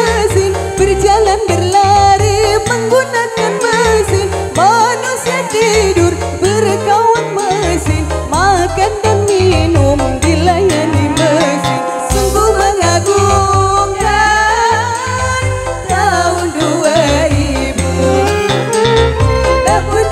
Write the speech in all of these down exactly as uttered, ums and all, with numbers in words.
mesin, berjalan berlari menggunakan mesin. Manusia tidur berkawan mesin, makan dan minum dilayani mesin. Sungguh mengagumkan tahun dua ribu. Namun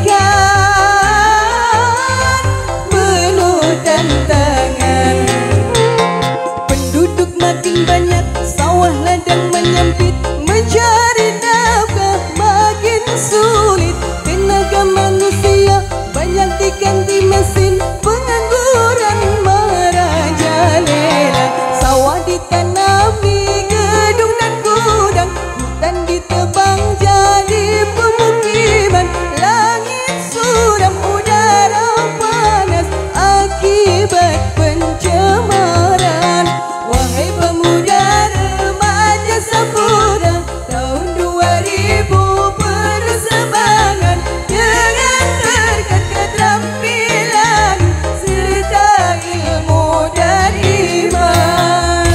demikian penuh tantangan. Penduduk makin banyak, sawah ladang menyempit, mencari nafkah makin sulit. Tenaga manusia banyak diganti mesin, pengangguran merajalela. Sawah ditanami gedung dan gudang, hutan ditebang jadi pemukiman. Langit suram, udara panas akibat pencemaran. Wahai pemuda remaja Sapura, tahun dua ribu bersemangat dengan berkat keterampilan serta ilmu dan iman.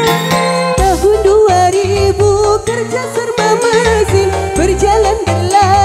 Tahun dua ribu kerja serba mesin, berjalan berlari